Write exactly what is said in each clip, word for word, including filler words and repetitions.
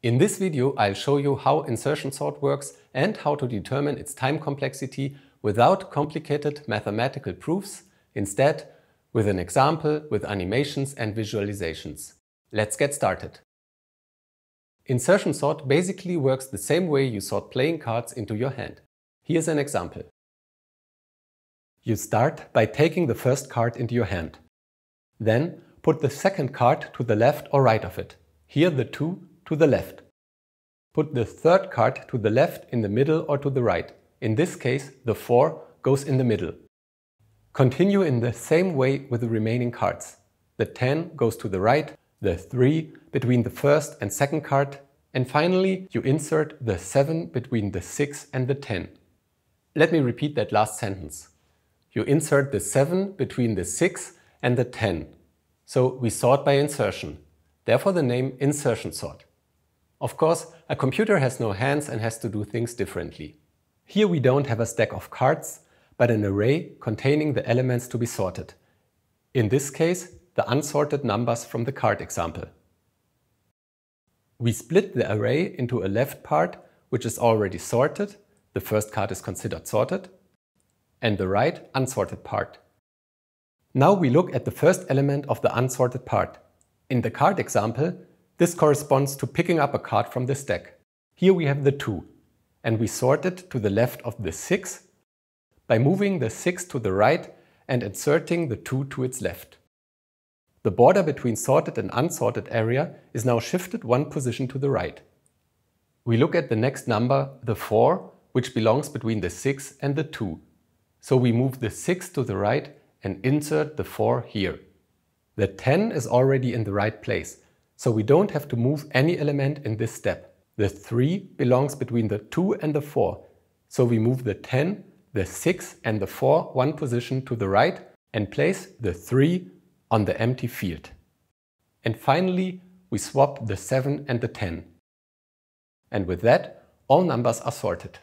In this video, I'll show you how insertion sort works and how to determine its time complexity without complicated mathematical proofs, instead with an example with animations and visualizations. Let's get started. Insertion sort basically works the same way you sort playing cards into your hand. Here's an example. You start by taking the first card into your hand. Then put the second card to the left or right of it. Here the two to the left. Put the third card to the left, in the middle or to the right. In this case, the four goes in the middle. Continue in the same way with the remaining cards. The ten goes to the right, the three between the first and second card, and finally you insert the seven between the six and the ten. Let me repeat that last sentence. You insert the seven between the six and the ten. So we sort by insertion. Therefore the name insertion sort. Of course, a computer has no hands and has to do things differently. Here we don't have a stack of cards, but an array containing the elements to be sorted. In this case, the unsorted numbers from the card example. We split the array into a left part, which is already sorted, the first card is considered sorted, and the right unsorted part. Now we look at the first element of the unsorted part. In the card example, this corresponds to picking up a card from the stack. Here we have the two, and we sort it to the left of the six by moving the six to the right and inserting the two to its left. The border between sorted and unsorted area is now shifted one position to the right. We look at the next number, the four, which belongs between the six and the two. So we move the six to the right and insert the four here. The ten is already in the right place, so we don't have to move any element in this step. The three belongs between the two and the four, so we move the ten, the six and the four one position to the right and place the three on the empty field. And finally, we swap the seven and the ten. And with that, all numbers are sorted.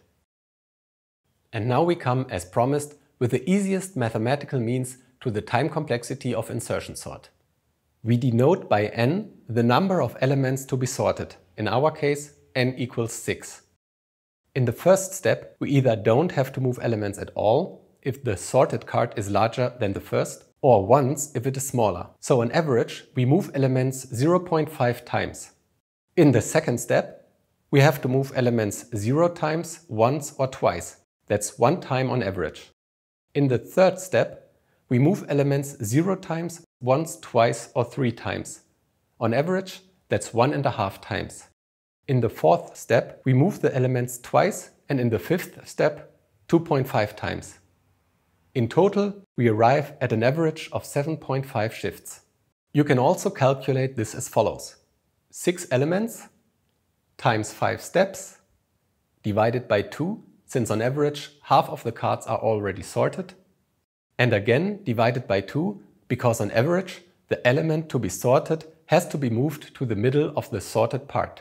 And now we come, as promised, with the easiest mathematical means to the time complexity of insertion sort. We denote by n the number of elements to be sorted. In our case, n equals six. In the first step, we either don't have to move elements at all if the sorted card is larger than the first, or once if it is smaller. So on average, we move elements zero point five times. In the second step, we have to move elements zero times, once or twice. That's one time on average. In the third step, we move elements zero times, once, twice or three times. On average, that's one and a half times. In the fourth step, we move the elements twice, and in the fifth step, two point five times. In total, we arrive at an average of seven point five shifts. You can also calculate this as follows. six elements times five steps divided by two, since on average half of the cards are already sorted, and again divided by two, because on average the element to be sorted has to be moved to the middle of the sorted part.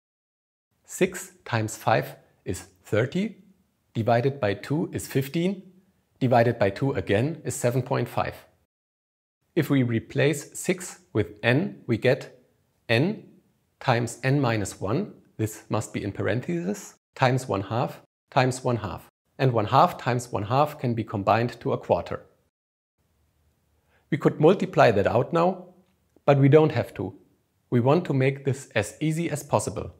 six times five is thirty, divided by two is fifteen, divided by two again is seven point five. If we replace six with n, we get n times n minus one, this must be in parentheses, times one half, times one half. And one half times one half can be combined to a quarter. We could multiply that out now, but we don't have to. We want to make this as easy as possible.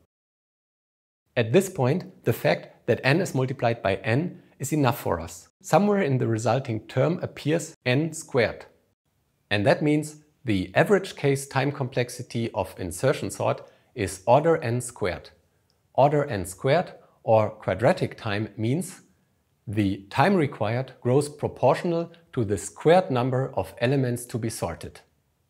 At this point, the fact that n is multiplied by n is enough for us. Somewhere in the resulting term appears n squared. And that means the average case time complexity of insertion sort is order n squared. Order n squared, or quadratic time, means the time required grows proportional to the squared number of elements to be sorted.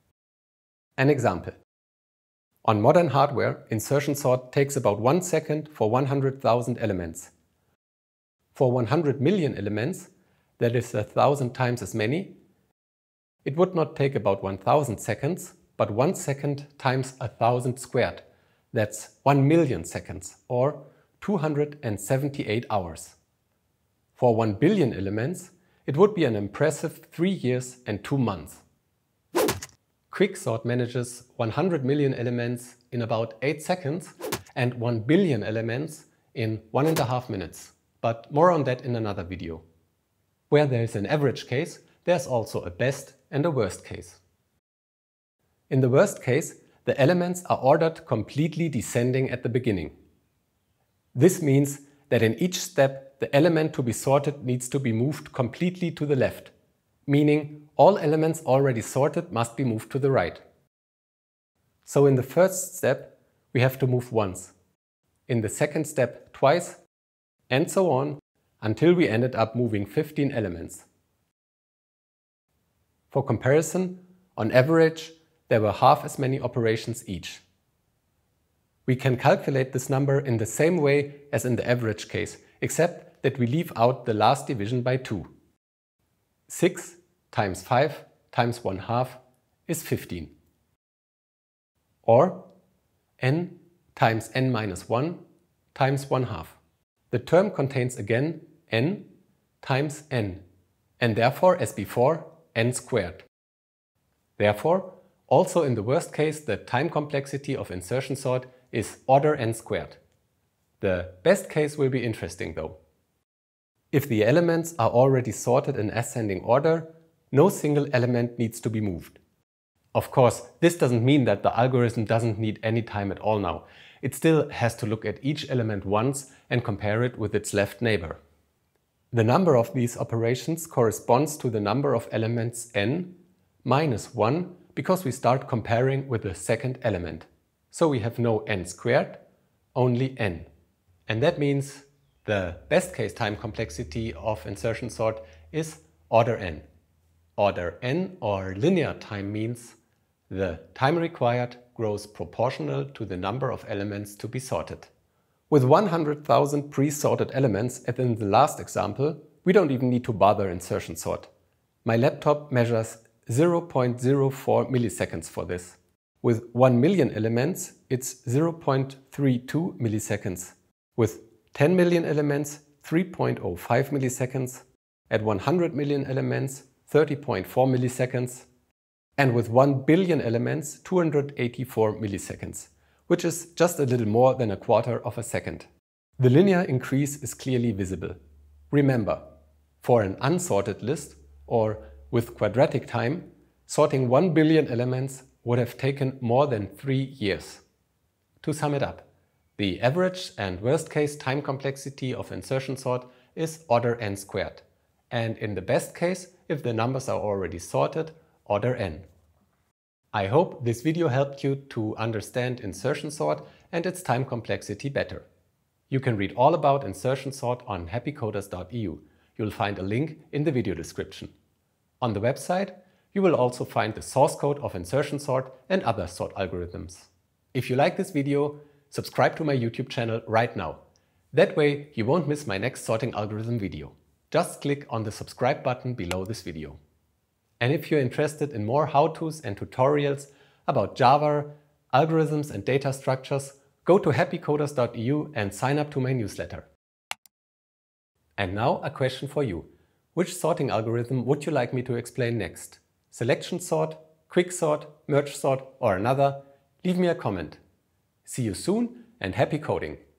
An example. On modern hardware, insertion sort takes about one second for one hundred thousand elements. For one hundred million elements, that is a thousand times as many, it would not take about one thousand seconds, but one second times a thousand squared. That's one million seconds, or two hundred seventy-eight hours. For one billion elements, it would be an impressive three years and two months. Quicksort manages one hundred million elements in about eight seconds and one billion elements in one and a half minutes, but more on that in another video. Where there is an average case, there's also a best and a worst case. In the worst case, the elements are ordered completely descending at the beginning. This means that in each step, the element to be sorted needs to be moved completely to the left, meaning all elements already sorted must be moved to the right. So in the first step, we have to move once, in the second step twice, and so on, until we ended up moving fifteen elements. For comparison, on average, there were half as many operations each. We can calculate this number in the same way as in the average case, except that we leave out the last division by two. six times five times one half is fifteen. Or n times n minus one times one half. The term contains again n times n, and therefore, as before, n squared. Therefore, also in the worst case, the time complexity of insertion sort is order n squared. The best case will be interesting though. If the elements are already sorted in ascending order, no single element needs to be moved. Of course, this doesn't mean that the algorithm doesn't need any time at all now. It still has to look at each element once and compare it with its left neighbor. The number of these operations corresponds to the number of elements n minus one, because we start comparing with the second element. So we have no n squared, only n. And that means the best case time complexity of insertion sort is order n. Order n, or linear time, means the time required grows proportional to the number of elements to be sorted. With one hundred thousand pre-sorted elements, as in the last example, we don't even need to bother insertion sort. My laptop measures zero point zero four milliseconds for this. With one million elements, it's zero point three two milliseconds. With ten million elements, three point zero five milliseconds. At one hundred million elements, thirty point four milliseconds. And with one billion elements, two hundred eighty-four milliseconds, which is just a little more than a quarter of a second. The linear increase is clearly visible. Remember, for an unsorted list, or with quadratic time, sorting one billion elements would have taken more than three years. To sum it up, the average and worst case time complexity of insertion sort is order n squared, and in the best case, if the numbers are already sorted, order n. I hope this video helped you to understand insertion sort and its time complexity better. You can read all about insertion sort on happy coders dot e u. You'll find a link in the video description. On the website, you will also find the source code of insertion sort and other sort algorithms. If you like this video, subscribe to my YouTube channel right now. That way you won't miss my next sorting algorithm video. Just click on the subscribe button below this video. And if you're interested in more how-tos and tutorials about Java, algorithms and data structures, go to happy coders dot e u and sign up to my newsletter. And now a question for you. Which sorting algorithm would you like me to explain next? Selection sort, quicksort, merge sort, or another? Leave me a comment. See you soon and happy coding!